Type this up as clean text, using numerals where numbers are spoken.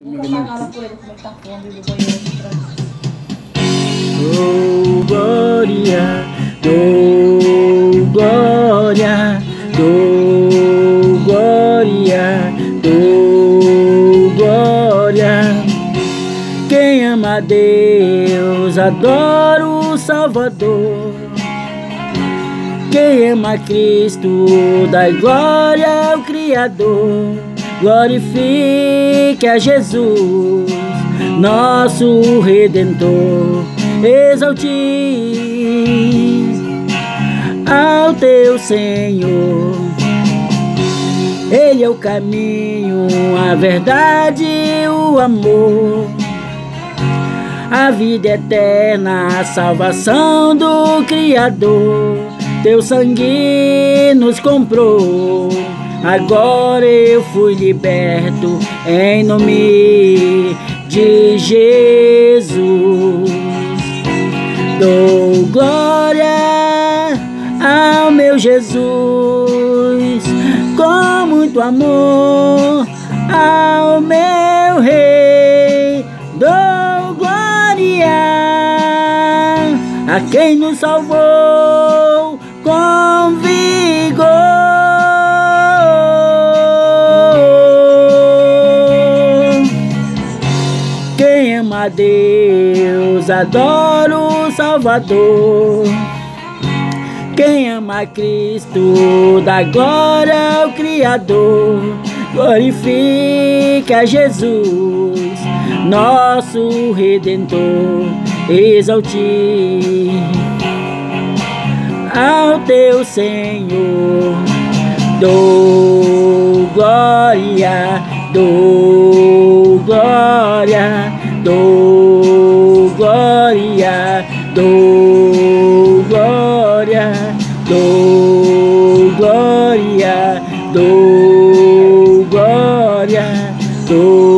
Nunca pagava por ele como ele tá pondo do banheiro aqui pra mim. Dou glória, dou glória, dou glória, dou glória. Quem ama a Deus adora o Salvador. Quem ama Cristo dá glória ao Criador. Glorifique a Jesus, nosso Redentor. Exalte ao teu Senhor. Ele é o caminho, a verdade e o amor, a vida eterna, a salvação do Criador. Teu sangue nos comprou, agora eu fui liberto em nome de Jesus. Dou glória ao meu Jesus, com muito amor ao meu Rei. Dou glória a quem nos salvou com vigor. Quem ama a Deus adora o Salvador. Quem ama a Cristo dá glória ao Criador. Glorifica Jesus, nosso Redentor. Exalte ao teu Senhor. Dou glória, dou glória, dou glória, dou glória, dou glória, dou glória, dou